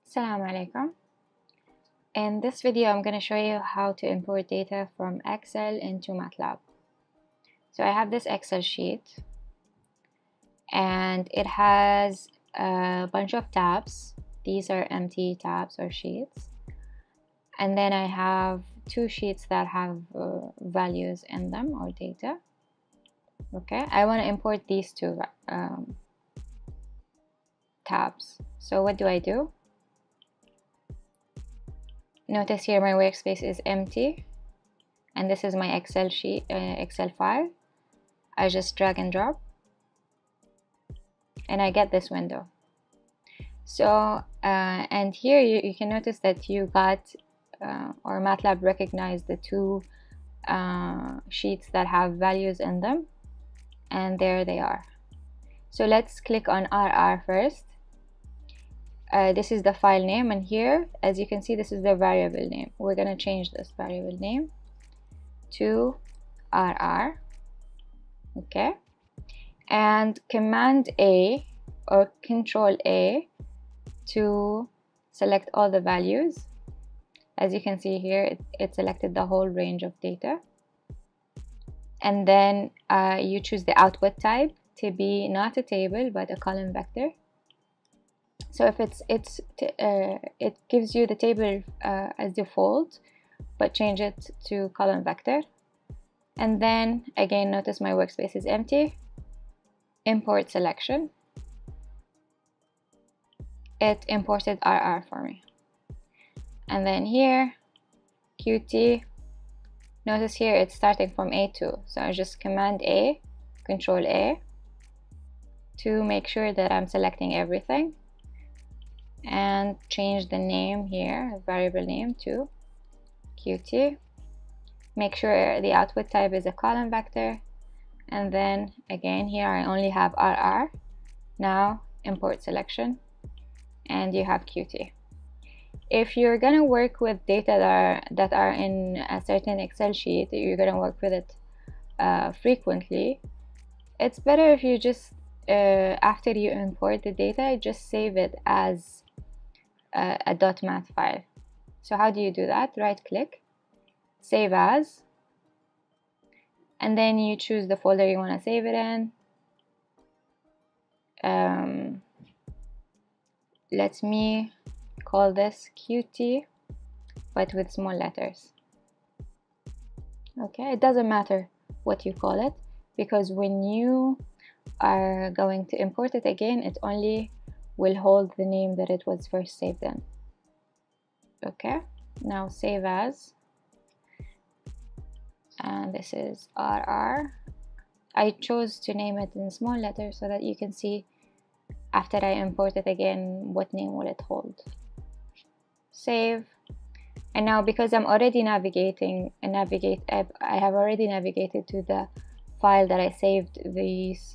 Assalamu alaikum. In this video, I'm going to show you how to import data from Excel into MATLAB. So I have this Excel sheet and it has a bunch of tabs. These are empty tabs or sheets. And then I have two sheets that have values in them or data. Okay, I want to import these two tabs. So what do? Notice here my workspace is empty and this is my Excel sheet, Excel file. I just drag and drop and I get this window. So and here you can notice that you got or MATLAB recognized the two sheets that have values in them, and there they are. So let's click on RR first. This is the file name, and here, as you can see, this is the variable name. We're going to change this variable name to RR. Okay, and Command A or Control A to select all the values. As you can see here, it selected the whole range of data. And then you choose the output type to be not a table but a column vector. So if it gives you the table as default, but change it to column vector. And then again, notice my workspace is empty. Import selection. It imported RR for me. And then here, Qt. Notice here it's starting from A2. So I just Command A, Control A to make sure that I'm selecting everything. And change the name here, variable name, to Qt. Make sure the output type is a column vector, and then again here I only have RR. Now import selection and you have Qt. If you're gonna work with data that are in a certain Excel sheet, you're gonna work with it frequently, it's better if you just after you import the data, just save it as a .mat file. So how do you do that? Right click, save as, and then you choose the folder you want to save it in. Let me call this Qt, but with small letters. Okay, it doesn't matter what you call it, because when you are going to import it again, it only will hold the name that it was first saved in. Okay, now save as, and this is RR. I chose to name it in small letters so that you can see after I import it again what name will it hold. Save. And now because I'm already I have already navigated to the file that I saved these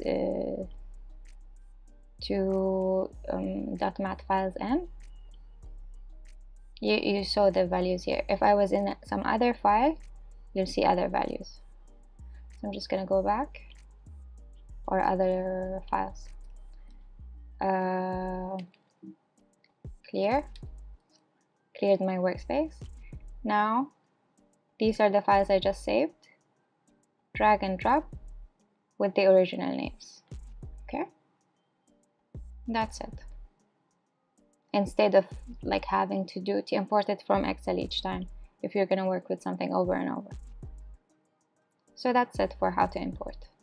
two .mat files in. You saw the values here. If I was in some other file, you'll see other values. So I'm just gonna go back, or other files. Cleared my workspace. Now these are the files I just saved. Drag and drop with the original names. Okay, that's it. Instead of like having to import it from Excel each time if you're going to work with something over and over. So that's it for how to import.